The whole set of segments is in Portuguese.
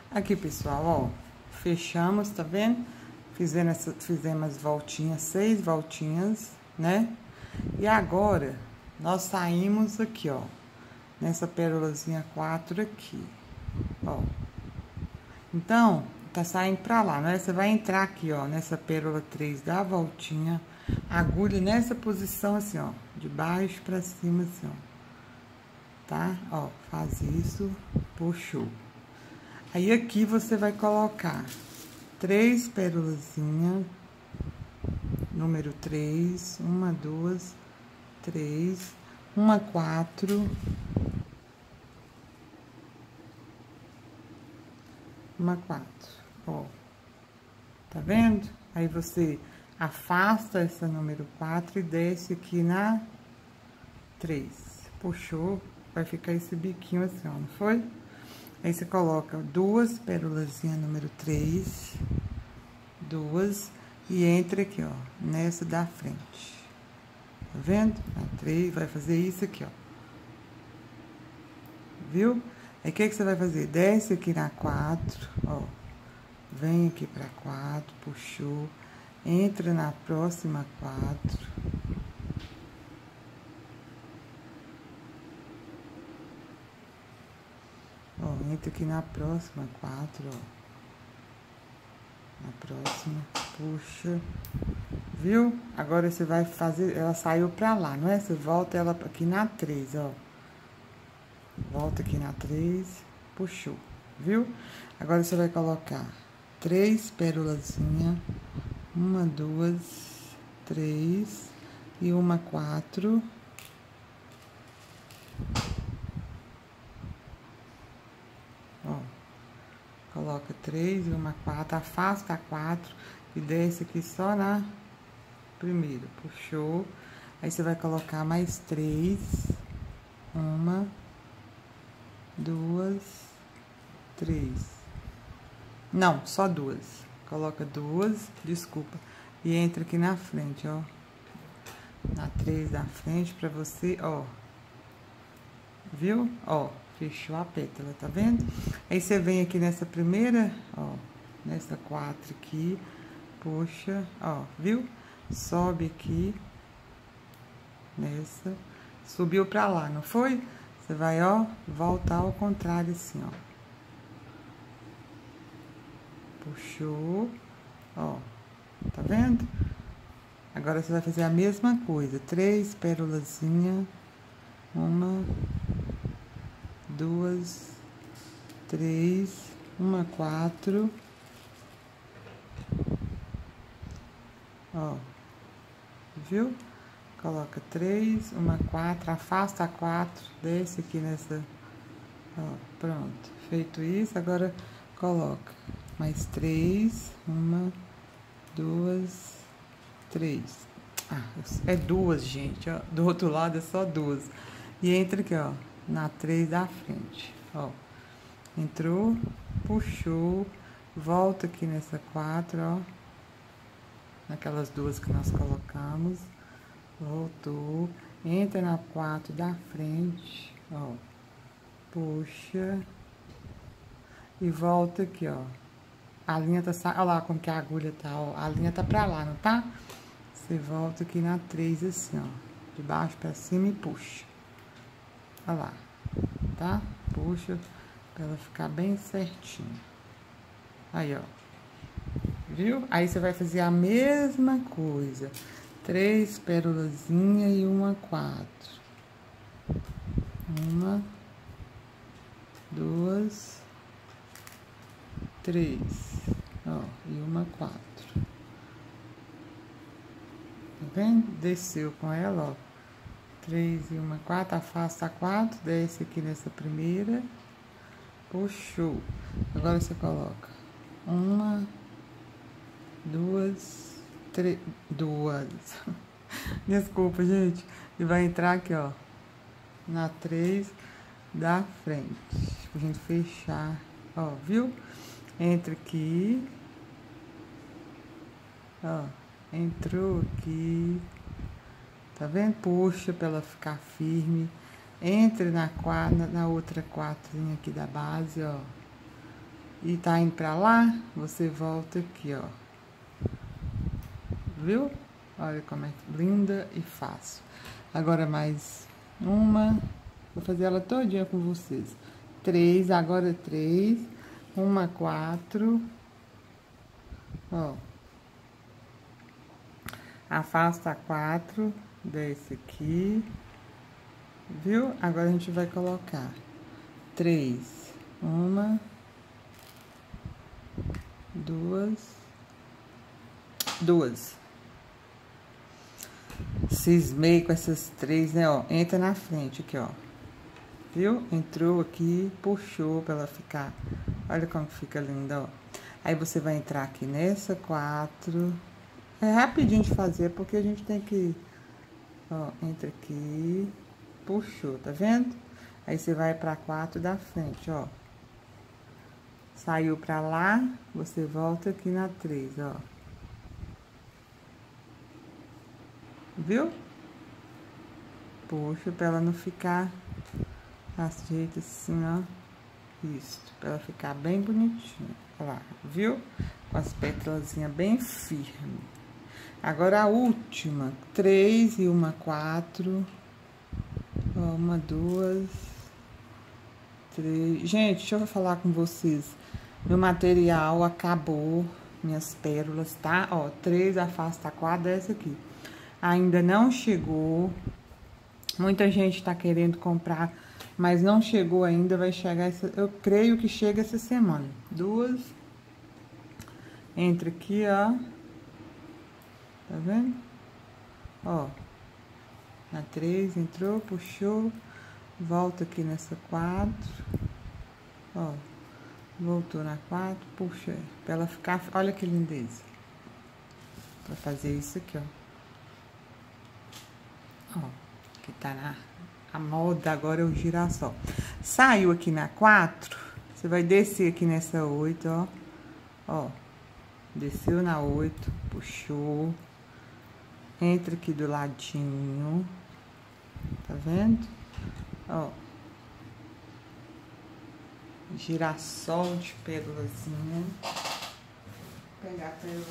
Aqui, pessoal, ó, fechamos, tá vendo? Fizemos as voltinhas, 6 voltinhas, né? E agora, nós saímos aqui, ó, nessa pérolazinha 4 aqui, ó. Então, tá saindo pra lá, né? Você vai entrar aqui, ó, nessa pérola 3, dá a voltinha, agulha nessa posição assim, ó, de baixo pra cima, assim, ó. Tá? Ó, faz isso, puxou. Aí aqui você vai colocar 3 pérolazinhas, número 3, 1, 2, 3, 1, 4, 1, 4, ó, tá vendo? Aí você afasta essa número 4 e desce aqui na 3, puxou, vai ficar esse biquinho assim, ó, não foi? Aí você coloca 2 pérolazinhas número 3, 2, e entra aqui, ó, nessa da frente. Tá vendo? A 3, vai fazer isso aqui, ó. Viu? Aí o que você vai fazer? Desce aqui na 4, ó. Vem aqui pra 4, puxou. Entra na próxima 4. Ó, entra aqui na próxima 4, ó. Na próxima, puxa. Viu? Agora você vai fazer, ela saiu pra lá, não é? Você volta ela aqui na 3, ó. Volta aqui na 3, puxou, viu? Agora você vai colocar 3 pérolazinhas, 1, 2, 3 e 1, 4. Ó, coloca 3 e 1, 4, afasta a 4 e desce aqui só na primeira, puxou. Aí você vai colocar mais 3, 1, 2, 3. Não, só 2. Coloca 2, desculpa. E entra aqui na frente, ó. Na 3 da frente pra você, ó. Viu? Ó, fechou a pétala, tá vendo? Aí você vem aqui nessa primeira, ó. Nessa 4 aqui. Puxa, ó, viu? Sobe aqui. Nessa. Subiu pra lá, não foi? Você vai, ó, voltar ao contrário assim, ó. Puxou, ó, tá vendo? Agora você vai fazer a mesma coisa. 3 pérolazinhas. 1, 2, 3, 1, 4. Ó, viu? Coloca 3, 1, 4, afasta a 4, desce aqui nessa, ó, pronto. Feito isso, agora coloca mais 3, 1, 2, 3. Ah, é 2, gente, ó, do outro lado é só 2. E entra aqui, ó, na 3 da frente, ó. Entrou, puxou, volta aqui nessa 4, ó. Naquelas 2 que nós colocamos. Voltou, entra na 4 da frente, ó, puxa e volta aqui, ó. A linha tá, olha lá como que a agulha tá, ó, a linha tá pra lá, não tá? Você volta aqui na 3 assim, ó, de baixo pra cima e puxa. Olha lá, tá? Puxa pra ela ficar bem certinho. Aí, ó, viu? Aí você vai fazer a mesma coisa. 3 pérolazinhas e 1, 4. 1, 2, 3. Ó, e 1, 4. Tá vendo? Desceu com ela, ó. 3 e 1, 4. Afasta a 4. Desce aqui nessa primeira. Puxou. Agora você coloca 1, 2, 3. 2. Desculpa, gente. E vai entrar aqui, ó, na 3 da frente. Pra gente fechar, ó, viu? Entra aqui. Ó, entrou aqui. Tá vendo? Puxa pra ela ficar firme. Entra na outra 4 aqui da base, ó. e tá indo pra lá, você volta aqui, ó. Viu? Olha como é linda e fácil. Agora mais uma. Vou fazer ela todinha com vocês. 3, agora 3. 1, 4. Ó. Afasta 4. Desce aqui. Viu? Agora a gente vai colocar 3. 1, 2. Cismei com essas 3, né, ó. Entra na frente aqui, ó. Viu? Entrou aqui, puxou pra ela ficar. Olha como fica linda, ó. Aí você vai entrar aqui nessa 4. É rapidinho de fazer, porque a gente tem que... Ó, entra aqui, puxou, tá vendo? Aí você vai pra 4 da frente, ó. Saiu pra lá, você volta aqui na 3, ó. Viu? Puxa pra ela não ficar... Ajeita assim, ó. Isso, pra ela ficar bem bonitinha. Olha lá, viu? Com as pétalazinhas bem firmes. Agora a última. 3 e 1, 4. Ó, 1, 2, 3. Gente, deixa eu falar com vocês. Meu material acabou. Minhas pérolas, tá? Ó, 3, afasta 4, essa aqui. Ainda não chegou. Muita gente tá querendo comprar, mas não chegou ainda. Vai chegar essa... Eu creio que chega essa semana. 2. Entra aqui, ó. Tá vendo? Ó. Na 3, entrou, puxou. Volta aqui nessa 4. Ó. Voltou na 4, puxa. Pra ela ficar... Olha que lindeza. Pra fazer isso aqui, ó. Ó. Que tá a moda agora é o girassol. Saiu aqui na 4, você vai descer aqui nessa 8, ó. Ó. Desceu na 8, puxou. Entra aqui do ladinho. Tá vendo? Ó. Girassol de pérolazinha. Vou pegar a pérola.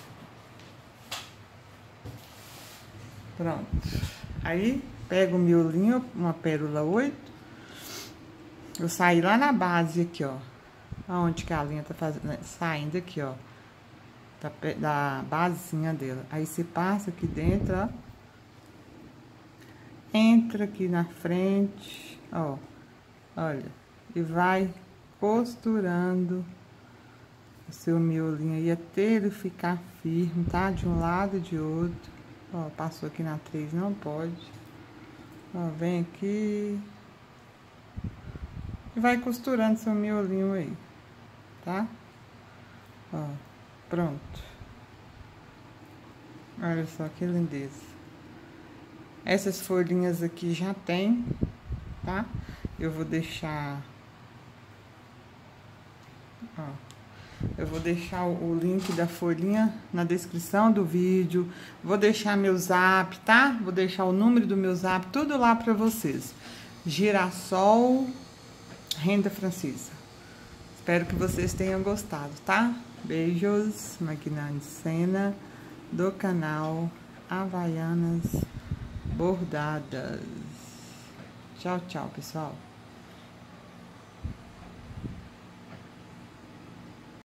Pronto. Aí, pega o miolinho, uma pérola 8. Eu saí lá na base aqui, ó. Aonde que a linha tá fazendo, né? Saindo aqui, ó. Da basezinha dela. Aí, você passa aqui dentro, ó. Entra aqui na frente, ó. Olha. E vai costurando o seu miolinho aí até ele ficar firme, tá? De um lado e de outro. Ó, passou aqui na 3, não pode. Ó, vem aqui. E vai costurando seu miolinho aí, tá? Ó, pronto. Olha só que lindeza. Essas folhinhas aqui já tem, tá? Eu vou deixar... Ó. Eu vou deixar o link da folhinha na descrição do vídeo. Vou deixar meu zap, tá? Vou deixar o número do meu zap, tudo lá pra vocês. Girassol Renda Francesa. Espero que vocês tenham gostado, tá? Beijos, Maquinando Cena, do canal Havaianas Bordadas. Tchau, tchau, pessoal.